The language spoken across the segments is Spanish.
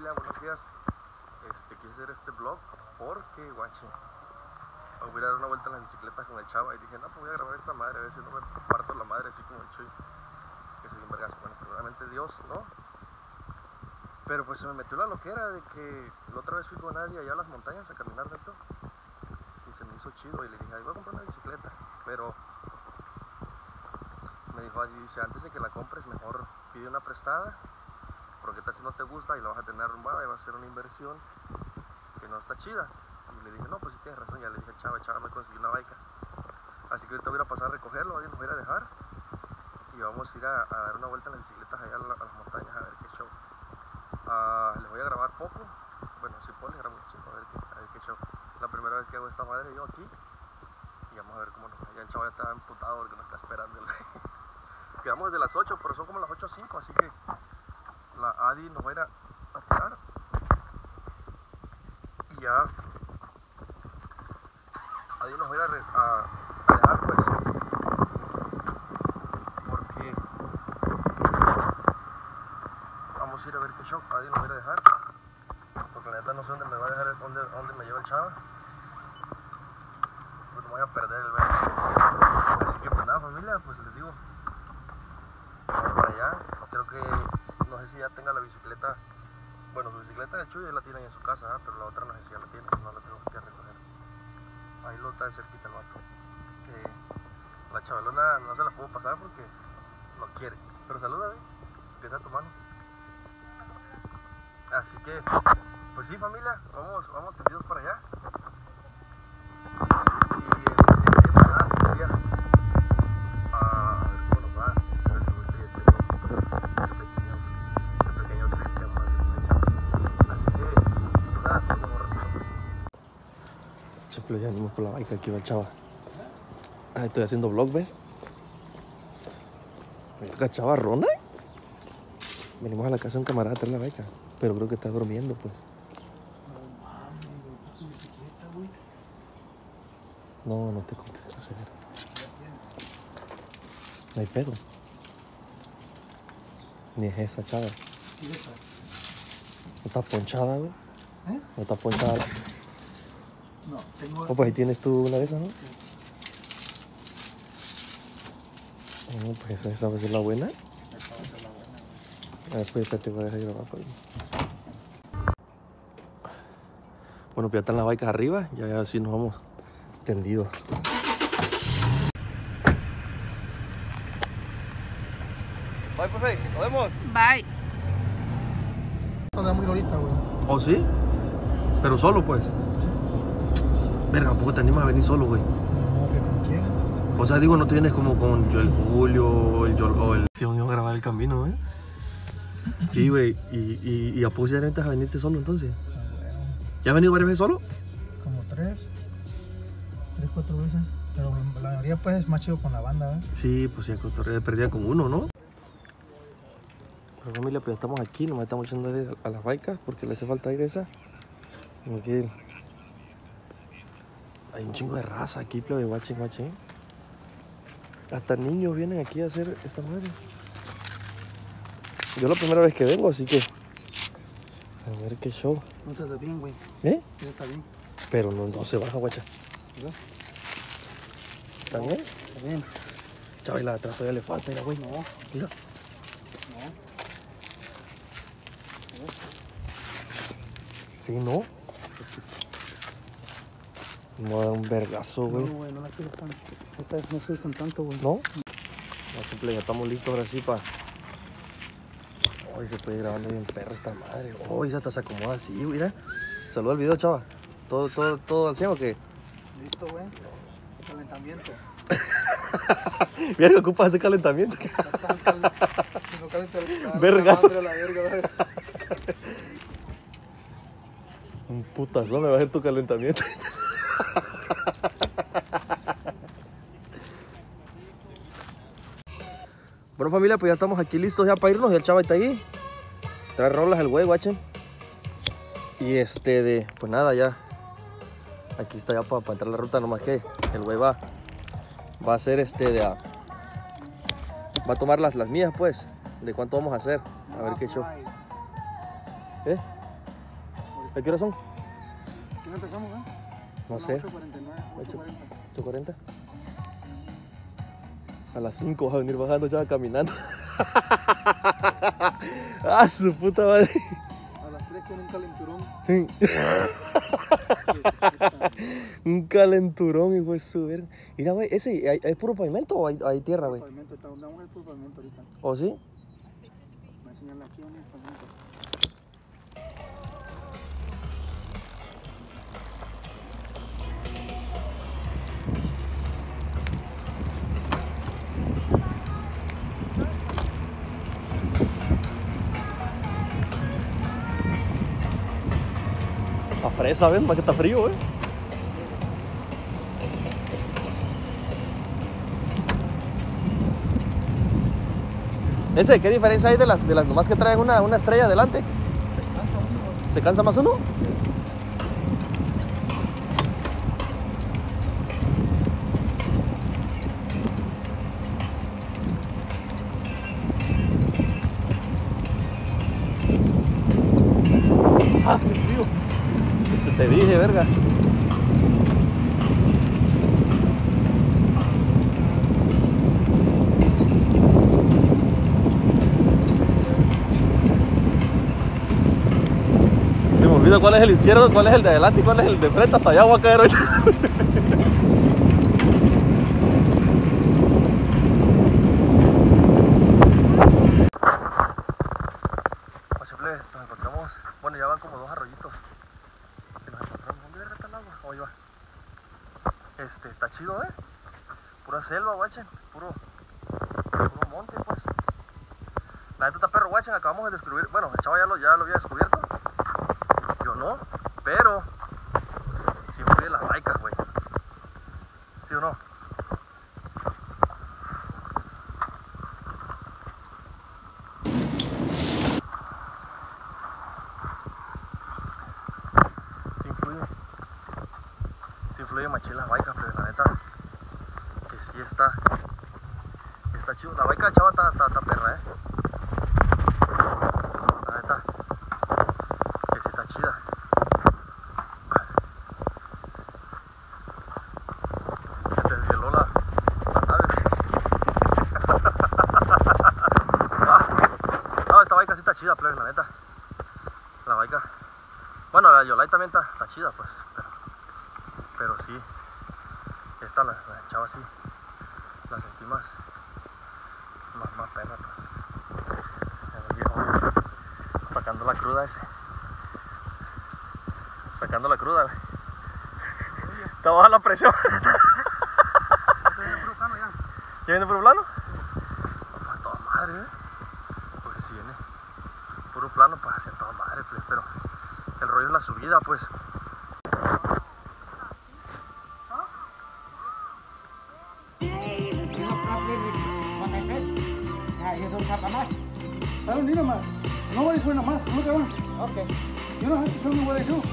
familia, buenos días. Quise hacer este vlog porque, guache, voy a dar una vuelta en la bicicleta con el Chava y dije, no, pues voy a grabar esta madre, a ver si no me parto la madre así como el Chuy, que soy un vergazo. Bueno, primeramente Dios, ¿no? Pero pues se me metió la loquera de que la otra vez fui con Nadia allá a las montañas a caminar de todo y se me hizo chido y le dije, ay, voy a comprar una bicicleta, pero me dijo, dice, antes de que la compres mejor pide una prestada, porque si no te gusta y la vas a tener arrumbada y va a ser una inversión que no está chida. Y le dije, no, pues sí tienes razón. Ya le dije, Chava, me conseguí una bike. Así que ahorita voy a pasar a recogerlo, hoy nos voy a ir a dejar y vamos a ir a dar una vuelta en las bicicletas allá a las montañas a ver qué show. Les voy a grabar poco, bueno, si puedo les grabo un chico, a ver qué show. La primera vez que hago esta madre yo aquí y vamos a ver cómo nos va. Ya el Chava ya está emputado porque nos está esperando. Quedamos desde las 8, pero son como las 8:05, así que la Adi nos va a ir a parar y ya Adi nos va a ir a dejar, pues, porque vamos a ir a ver qué show. Adi nos va a ir a dejar porque la neta no sé dónde me va a dejar, dónde me lleva el Chava, pues no voy a perder el ver. Así que pues nada, familia, pues les digo, vamos para allá. Creo que no sé si ya tenga la bicicleta. Bueno, su bicicleta de Chuy la tiene ahí en su casa, ¿eh? Pero la otra no sé si ya la tiene, no la tengo que recoger. Ahí lo está de cerquita el vato. La chavalona no se la puedo pasar porque no quiere. Pero saluda, que sea tu mano. Así que, pues sí, familia, vamos tendidos para allá. Y pues nada, decía, a ver cómo nos va. Espero que me esté pequeño trip que vamos a hacer con el Chava. Así que, pues nada, nos vemos rápido. Cheplo, ya venimos por la bike, aquí va el Chava. Ah, estoy haciendo vlog, ¿ves? Mira, chavarrona. Venimos a la casa de un camarada a traer la bike, pero creo que está durmiendo, pues. No mames, güey, su bicicleta, güey. No te contestes, señor. No hay pedo. Ni es esa, Chava. ¿Qué es esa? No está ponchada, güey. ¿Eh? No está ponchada. No, tengo... Oh, pues ahí tienes tú una de esas, ¿no? No, pues esa va a ser la buena. Esta va a ser la buena, güey. A ver, pues te voy a dejar grabar por ahí. Bueno, pues ya están las bikes arriba, ya así nos vamos tendidos. Bye, pues, nos vemos. Bye. Esto da muy ahorita, güey. ¿Oh, sí? Pero solo, pues. Verga, ¿por qué te animas a venir solo, güey? No, ¿que con quién? O sea, digo, no te vienes como con el Julio o el... Si vamos a grabar el camino, ¿eh? Sí, güey. ¿Y a poco ya a venirte solo, entonces? Ah, bueno. ¿Ya has venido varias veces solo? Como 3, 4 veces. Pero la mayoría, pues, es más chido con la banda, ¿eh? Sí, pues ya cotorrea perdida con uno, ¿no? Bueno, familia, pues ya estamos aquí, nomás estamos echando aire a las bikes porque le hace falta aire esa. Como que hay un chingo de raza aquí, plebe, guachen. Hasta niños vienen aquí a hacer esta madre. Yo la primera vez que vengo, así que a ver qué show. No está bien, güey. ¿Eh? Eso está bien. Pero no se baja, guacha. ¿No? ¿Está bien? Está bien. Chaval, la de atrás todavía le falta, mira, güey. No. Mira. Sí, ¿no? Me va a dar un vergazo, güey. No, güey, no la quiero tan... Esta vez no se usan tanto, güey. ¿No? No, simple, ya estamos listos ahora sí para... Hoy se puede ir grabando bien perra esta madre. Hoy hasta se acomoda así, güey, mira. Saluda al video, chava. ¿Todo al 100 o qué? Listo, güey. Calentamiento. Mira que ocupa ese calentamiento. Si no calienta el... Vergazo. La verga, güey. Un putazo me va a hacer tu calentamiento. Bueno, familia, pues ya estamos aquí listos ya para irnos. Ya el Chava está ahí. Trae rolas el güey, guachen. Y pues nada, ya. Aquí está ya para entrar la ruta, nomás que el güey va a hacer va a tomar las mías, pues, de cuánto vamos a hacer. A ver qué show. ¿Eh? ¿A qué hora son? ¿Qué hora empezamos, No sé. 8:49, 8:40. A las 5 vas a venir bajando, chaval, caminando. ¡Ah, su puta madre! A las 3 con un calenturón. Un calenturón, hijo de su verga. Mira, güey, ¿ese es puro pavimento o hay tierra, güey? Pavimento, estamos en puro pavimento ahorita. ¿O sí? Voy a enseñarle aquí un pavimento. A fresa, ¿ves? Más que está frío, güey. ¿Qué diferencia hay de las nomás que traen una estrella adelante? Se cansa uno. ¿Se cansa más uno? ¡Ah, qué frío! Te dije, verga. Se me olvida cuál es el izquierdo, cuál es el de adelante y cuál es el de frente. Hasta allá voy a caer ahorita. Nos encontramos, bueno, ya van como 2 arroyitos que nos encontramos. ¿Dónde está el agua? Oh, ahí va. Está chido, pura selva, guachen, puro monte, pues. La neta está perro, guachen, acabamos de descubrir, bueno, el chavo ya lo había descubierto, yo no, pero si influye las baicas, güey, ¿sí o no? Sí influye machín las baicas, pero la neta que sí está chido. La baica de chava está perra, la neta que sí está chida. Se te desvieló la nave. No, esta baica sí está chida, plebe, la neta. La baica, bueno, la Yolai también está chida, pues, pero sí, esta la chava sí la sentí más perra, pues. El viejo sacando la cruda sacando la cruda, güey. Te baja la presión. ¿Ya viene puro plano? A toda madre, porque si viene puro plano, pues hacia toda madre, pues, pero el rollo es la subida, pues. I don't need a mask. Nobody's wearing a mask. Look around. Okay. You don't have to tell me what I do.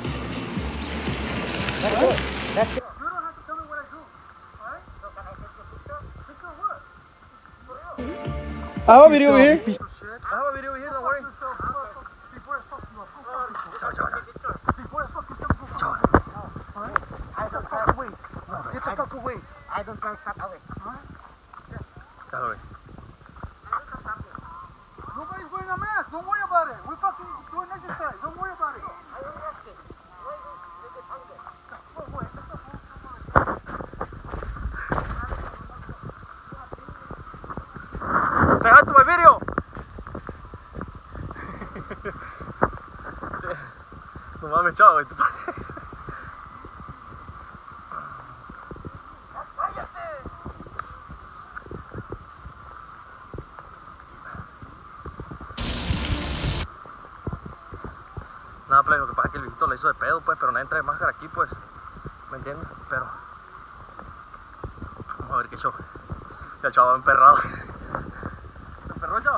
That's good. That's good. You don't have to tell me what I do. Alright? So can I take your picture? Picture of what? I have a video over here. Piece of shit. I have a video here, don't worry. Before I fuck you up. Chao, chao, chao. Before I fuck you up. Chao. Alright? Get the fuck away. Get the fuck away. I don't want to cut away. Alright? Déjalo ver. Nobody's wearing a mask. Don't worry about it. We're fucking doing exercise. Don't worry about it. I don't ask it. Why do you get hungry? Say hi to my video. No mames, chao, güey. Nada, play, lo que pasa es que el viejito le hizo de pedo, pues, pero nadie trae máscara aquí, pues. ¿Me entiendes? Pero vamos a ver qué show. Ya el chavo va emperrado. ¿Se emperró el chavo?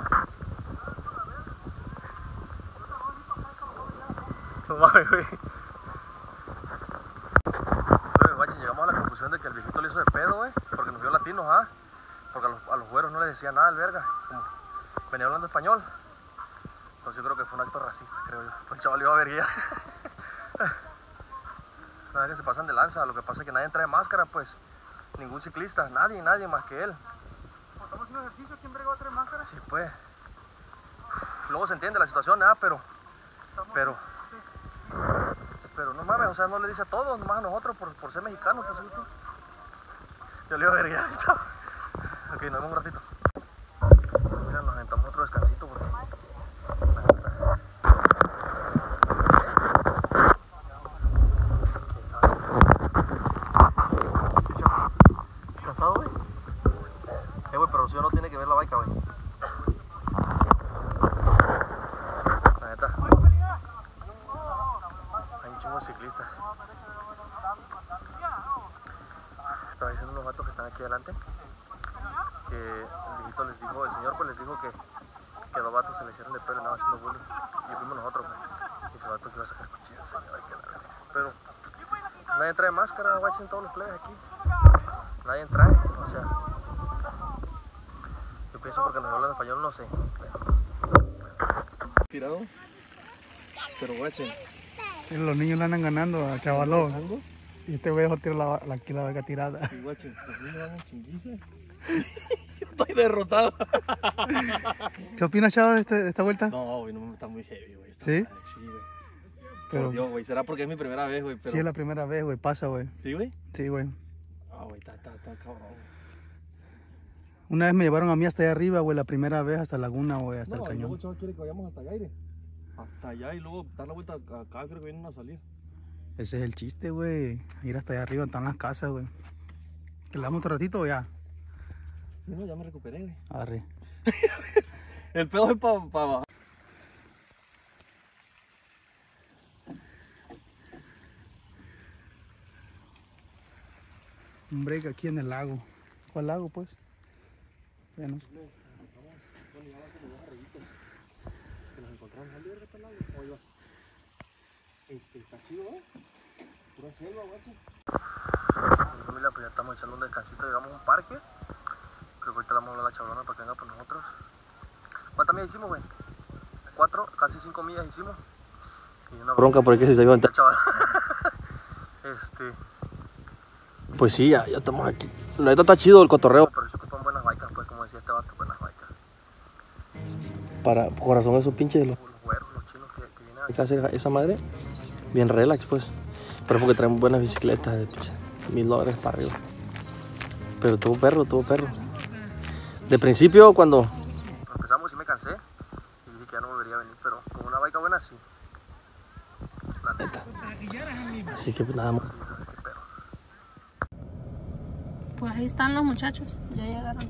No mames, güey. Pero, guachi, llegamos a la conclusión de que el viejito le hizo de pedo, güey. Porque nos vio latinos, ¿ah? Porque a los güeros no les decía nada el verga. Como venía hablando español. Entonces yo creo que fue un acto racista, creo yo. Pues el chaval le iba a verguiar. Nada que se pasan de lanza, lo que pasa es que nadie trae máscara, pues. Ningún ciclista, nadie más que él. Estamos haciendo ejercicio, ¿quién brega va a traer máscara? Sí, pues. Luego se entiende la situación, ¿ah? Pero no mames, o sea, no le dice a todos, nomás a nosotros por ser mexicanos, pues. Yo le iba a ver ya, chao. Ok, nos vemos un ratito. Mira, nos aventamos otro descansito porque... ¿Cansado, güey? Güey, pero si no tiene que ver la baica, güey. La neta. Hay un chingo de ciclistas. Estaba diciendo unos vatos que están aquí adelante que el viejito les dijo, el señor pues les dijo que dos vatos se le hicieron de pelo y andaban haciendo bullying. Y fuimos nosotros, güey. Y ese vato que iba a sacar cuchillas, señor, hay que la verga. Pero nadie trae máscara, güey, en todos los plebes aquí. Nadie trae, o sea. Yo pienso porque nos hablan español, no sé. Tirado. Pero guachen. Los niños le andan ganando al chavalón. Y este güey dejó tirar aquí la vaca tirada. Sí, guachen, los niños van a chinguiza. Yo estoy derrotado. ¿Qué opinas, chavo, de esta vuelta? No, güey, no, está muy heavy, güey. ¿Sí? Madre, sí, güey. Pero Por Dios, güey, será porque es mi primera vez, güey. Pero... sí, es la primera vez, güey. Pasa, güey. ¿Sí, güey? Sí, güey. Ah, güey, está cabrón. Una vez me llevaron a mí hasta allá arriba, güey. La primera vez hasta Laguna, güey. Hasta el cañón. Luego chaval quiere que vayamos hasta allá, aire. Hasta allá y luego dar la vuelta acá, creo que viene una salida. Ese es el chiste, güey. Ir hasta allá arriba, están las casas, güey. ¿Que le damos otro ratito o ya? Sí, no, ya me recuperé, güey. Arre. El pedo es para bajar. Un break aquí en el lago. ¿Cuál lago, pues? Ya no sé. Nos encontramos al líder de este lago. Ahí va. Está chido, ¿eh? Pura selva, guacho. Familia, pues ya estamos echando un descansito, llegamos a un parque. Creo que ahorita le vamos a hablar a la chavalona para que venga por nosotros. ¿Cuántas millas hicimos, güey? 4, casi 5 millas hicimos. Y una bronca por aquí se iba a entrar, chaval. Pues sí, ya estamos aquí. La neta está chido el cotorreo. Pero se ocupan buenas bikes, pues, como decía este vato, buenas bikes. Para corazón esos pinches los güeros, los chinos que vienen a hacer esa madre, bien relax, pues. Pero porque traen buenas bicicletas de pinches $1000 para arriba. Pero todo perro. De principio, cuando empezamos, sí me cansé. Y dije que ya no volvería a venir, pero con una bike buena, sí. La neta. Así que pues nada más. Pues ahí están los muchachos, ya llegaron.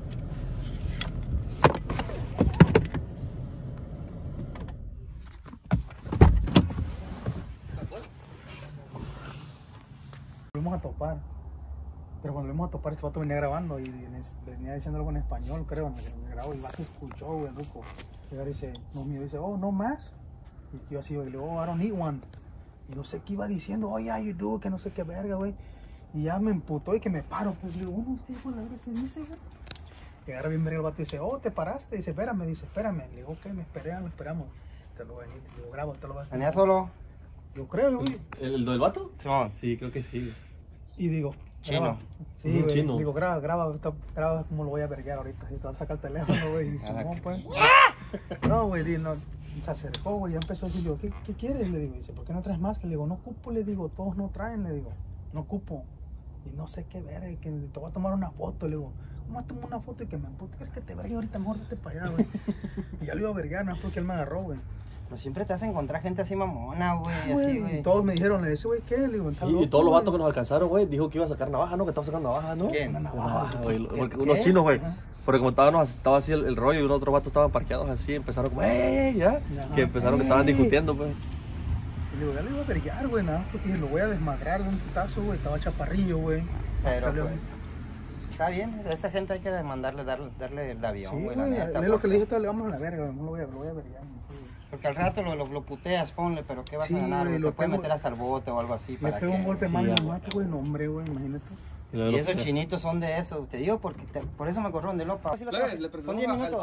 Volvimos a topar. Pero cuando volvimos a topar, este vato venía grabando y venía diciendo algo en español, creo, me grabó y el vato escuchó, güey, ruco. Y ahora dice, oh, no más. Y yo así, güey, le digo, oh, I don't need one. Y no sé qué iba diciendo, oh, yeah, you do, que no sé qué verga, güey. Y ya me emputó y que me paro. Pues le digo, usted fue la verga, ¿qué dice, güey? Y agarra bien verga el vato y dice, oh, te paraste. Dice, espérame. Le digo, ok, me esperamos. Te lo voy a venir, te lo grabo, te lo vas a ¿Venía solo? Yo creo, güey. ¿El del vato? Simón. Sí, creo que sí. Y digo, Chino. graba. Sí, Un güey. chino. Digo, graba cómo lo voy a verguear ahorita. Y te vas a sacar el teléfono, güey. Y dice, no, pues. No, güey, no. Se acercó, güey, ya empezó a decir, yo, ¿qué quieres? Le digo, dice, ¿por qué no traes más? Que le digo, no ocupo, le digo, todos no traen, le digo, no ocupo. Y no sé qué ver, que te voy a tomar una foto, le digo, ¿cómo vas a tomar una foto y que me empute? ¿Quieres que te vergue ahorita? Mejor vete para allá, güey. Y ya le iba a verguear, no es porque él me agarró, güey. Pero siempre te vas a encontrar gente así mamona, güey, así, Y güey. todos me dijeron, le dice, güey, ¿qué? Le digo, Sí, y todos los vatos que nos alcanzaron, güey, dijo que iba a sacar navaja, ¿no? Que estaba sacando navaja, ¿no? ¿Quién? Una Navaja, navaja, güey. Porque ¿Qué? unos chinos, güey. Porque como estaba así el rollo y unos otros vatos estaban parqueados así, empezaron como, ya. Ajá. Que empezaron que estaban discutiendo, pues. Y le digo, ya le iba a verguear, güey, nada, porque dije, lo voy a desmadrar de un putazo, güey. Estaba chaparrillo, güey. Pero Salió- pues, está bien, a esa gente hay que demandarle, darle el avión, Sí, güey, güey, la neta. es lo que le porque- dije, le vamos a la verga, güey, no lo voy a verguear. Porque al rato lo puteas, ponle, pero ¿qué vas Sí, a ganar? güey, güey? lo Te puede pego- meter hasta el bote o algo así. Le para pego que- un golpe sí, mal y ya. lo mato, güey, no, hombre, güey, imagínate. Y esos chinitos son de eso, te digo, porque por eso me corrieron de Lopa. Le Son presentamos 10 minutos.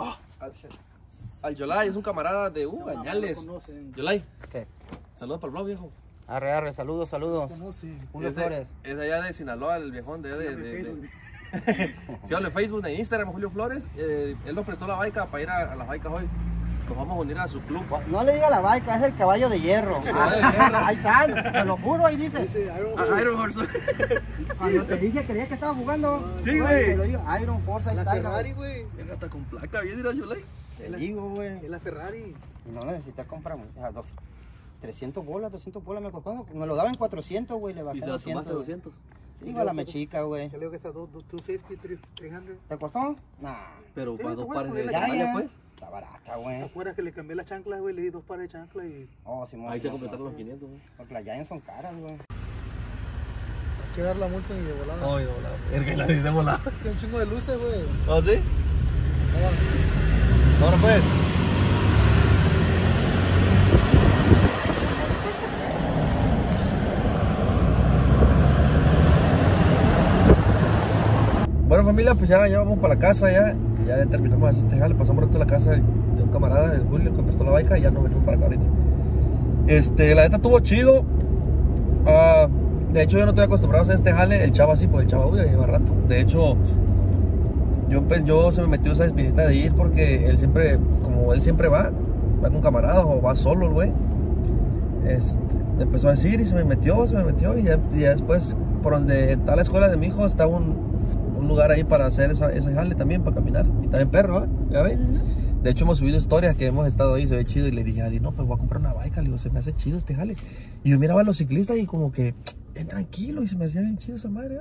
al Yolai, es un camarada de No Añales. lo conocen. Yolai, ¿Qué? saludos para el blog, viejo. Arre, saludos. Conoce. Julio Es Flores. de allá de Sinaloa, el viejón de Facebook. Sí, habla en Facebook, en Instagram, Julio Flores. Él nos prestó la baica para ir a las baicas hoy. Nos vamos a unir a su club. No le diga la baica, es el caballo de hierro. Ahí está, te lo juro, ahí dice. Iron Horse. Cuando te dije, creía que estaba jugando. Sí, güey. Te lo digo, Iron Horse, ahí La está. Ferrari, güey. Él hasta con placa, bien dirá Yolay. Te digo, güey. Es la Ferrari. Y no necesitas comprar 300 bolas me costó. Me lo daban 400, güey, le Y bajé se la tomaste 200. 200. Sí, igual la mechica, güey. Yo le digo que está 250, 300. ¿Te costó? Nah. Pero Sí, para te 2 voy a pares de poner la chanclas, chaya. pues. Está barata, ¿Te güey. acuerdas que le cambié las chanclas, güey? Le di 2 pares de chanclas y... Oh, sí, Ahí se completaron los 500, güey. Porque las Giants son caras, güey. Hay que dar la multa y de volada. Ay, volado. El que la di de volado. Tiene un chingo de luces, güey. ¿Oh, sí? Ahora pues. Bueno, familia, pues ya vamos para la casa, ya terminamos este jale, pasamos rato a la casa de un camarada del Julio que prestó la baica y ya nos venimos para acá ahorita. La neta estuvo chido. De hecho yo no estoy acostumbrado a hacer este jale, el chavo así, porque el chavo ya lleva rato. De hecho, yo se me metió esa espinita de ir porque él siempre, como él siempre va con camaradas o va solo el güey. Empezó a decir y se me metió y ya después por donde está la escuela de mi hijo está un lugar ahí para hacer ese jale también, para caminar. Y también perro, ¿eh? ¿Ya ves? De hecho hemos subido historias que hemos estado ahí, se ve chido. Y le dije a Adi, no, pues voy a comprar una bike. Le digo, se me hace chido este jale. Y yo miraba a los ciclistas y como que, ven tranquilo. Y se me hacía bien chido esa madre, ¿eh?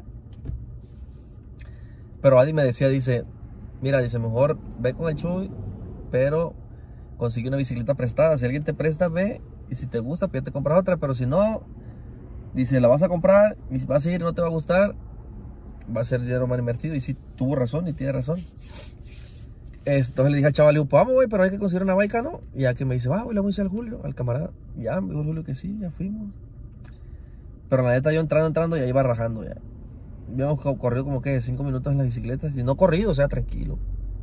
Pero Adi me decía, dice, mira, dice, mejor ve con el Chuy, pero consigue una bicicleta prestada. Si alguien te presta, ve. Y si te gusta, pues ya te compras otra. Pero si no, dice, la vas a comprar y si vas a ir y no te va a gustar, va a ser dinero mal invertido. Y sí, tuvo razón y tiene razón. Entonces le dije al chaval, pues vamos, güey, pero hay que conseguir una baica, ¿no? Y ya que me dice, güey, le vamos a decir al Julio, al camarada. Ya, me dijo el Julio que sí, ya fuimos. Pero la neta yo entrando ya iba rajando ya. Habíamos corrido como que 5 minutos en las bicicletas. Y no corrido, o sea, tranquilo.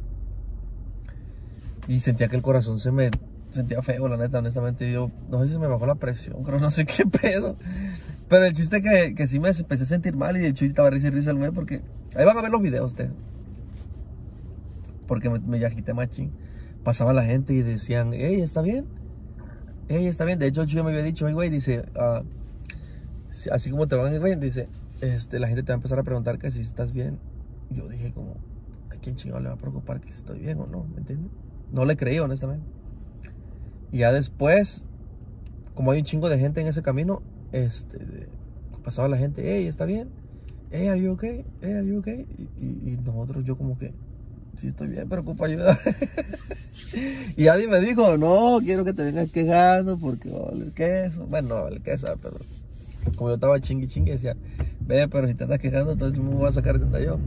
Y sentía que el corazón se me sentía feo, la neta, honestamente. Yo no sé si se me bajó la presión, creo, no sé qué pedo. Pero el chiste que sí me empecé a sentir mal y el Chuy estaba risa y risa el güey porque... Ahí van a ver los videos ustedes. Porque me agité machín. Pasaba la gente y decían, hey, ¿está bien? Hey, ¿está bien? De hecho, el Chuy me había dicho, hey, güey, dice, así como te van, güey, dice, la gente te va a empezar a preguntar que si estás bien. Y yo dije como, ¿a quién chingado le va a preocupar que si estoy bien o no? ¿Me entiendes? No le creí, honestamente. Y ya después, como hay un chingo de gente en ese camino, pasaba la gente, hey, ¿está bien? Hey, are you okay? Hey, are you okay? Y nosotros, yo como que, sí estoy bien, pero ocupo ayuda. Y Adi me dijo, no, quiero que te vengas quejando porque el queso. Bueno, no, el queso, pero como yo estaba chingui, decía, ve, pero si te andas quejando, entonces me voy a sacar de donde yo.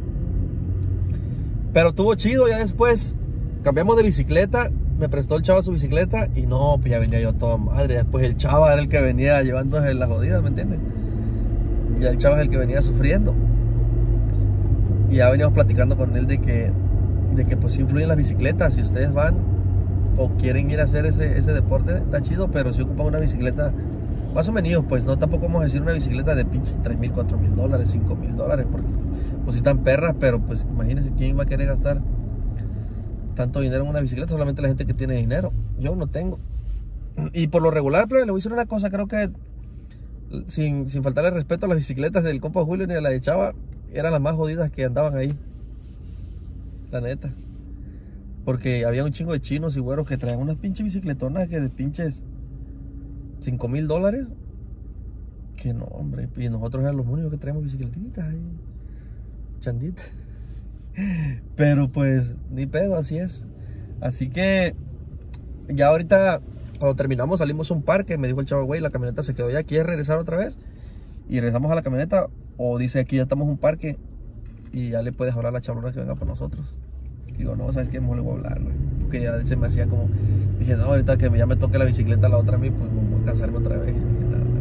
Pero estuvo chido, ya después cambiamos de bicicleta. Me prestó el chavo su bicicleta y no, pues ya venía yo toda madre. Después el chavo era el que venía llevándose las jodidas, ¿me entiendes? Y el chavo es el que venía sufriendo. Y ya veníamos platicando con él de que pues influyen las bicicletas. Si ustedes van o quieren ir a hacer ese deporte, está chido, pero si ocupan una bicicleta más o menos, pues no tampoco vamos a decir una bicicleta de pinches $3,000, $4,000, $5,000, porque pues si están perras, pero pues imagínense quién va a querer gastar tanto dinero en una bicicleta, solamente la gente que tiene dinero. Yo no tengo. Y por lo regular, pero le voy a decir una cosa, creo que sin faltarle respeto a las bicicletas del compa Julio ni a la de Chava, eran las más jodidas que andaban ahí. La neta. Porque había un chingo de chinos y güeros que traían unas pinches bicicletonas que de pinches $5,000. Que no, hombre. Y nosotros éramos los únicos que traíamos bicicletitas ahí. Chanditas. Pero pues ni pedo, así es. Así que ya ahorita cuando terminamos salimos a un parque. Me dijo el chavo, güey, la camioneta se quedó ya. ¿Quieres regresar otra vez? Y regresamos a la camioneta. O dice, aquí ya estamos en un parque y ya le puedes hablar a la chablona que venga por nosotros. Y digo, no, ¿sabes qué? Mejor le voy a hablar, güey. Porque ya se me hacía como... Dije, no, ahorita que ya me toque la bicicleta la otra a mí, pues voy a cansarme otra vez. Y dije, nada.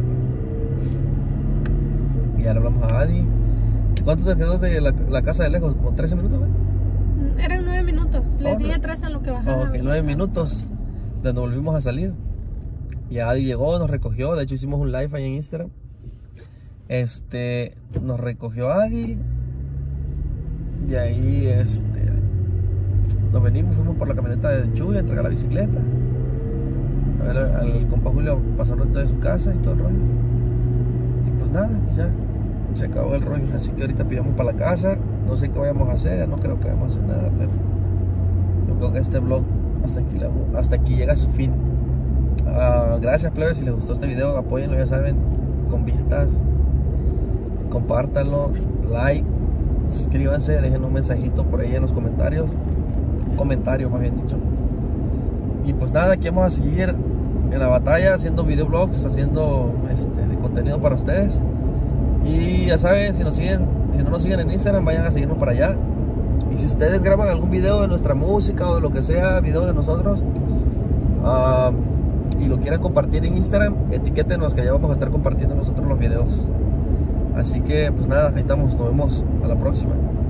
Y ya le hablamos a Adi. ¿Cuánto te quedó de la casa de lejos? ¿Como 13 minutos, güey? Eran 9 minutos. Les Oh, dije no. 3 en lo que bajaban. Ok, 9 minutos. De donde volvimos a salir. Y Adi llegó, nos recogió. De hecho hicimos un live ahí en Instagram. Nos recogió Adi. De ahí nos venimos, fuimos por la camioneta de Chuy a entregar la bicicleta. A ver al compa Julio pasó un rato de su casa y todo el rollo. Y pues nada, pues ya se acabó el rollo. Así que ahorita pillamos para la casa. No sé qué vayamos a hacer, no creo que vayamos a hacer nada, pero yo creo que este vlog hasta aquí llega a su fin. Gracias, plebes, si les gustó este video, apóyenlo, ya saben, con vistas, compártanlo, like, suscríbanse, dejen un mensajito por ahí en los comentarios, un comentario más bien dicho. Y pues nada, aquí vamos a seguir en la batalla, haciendo videoblogs, haciendo contenido para ustedes. Y ya saben, si no nos siguen en Instagram, vayan a seguirnos para allá. Y si ustedes graban algún video de nuestra música o de lo que sea, video de nosotros, y lo quieran compartir en Instagram, etiquétenos, que ya vamos a estar compartiendo nosotros los videos. Así que pues nada, ahí estamos, nos vemos a la próxima.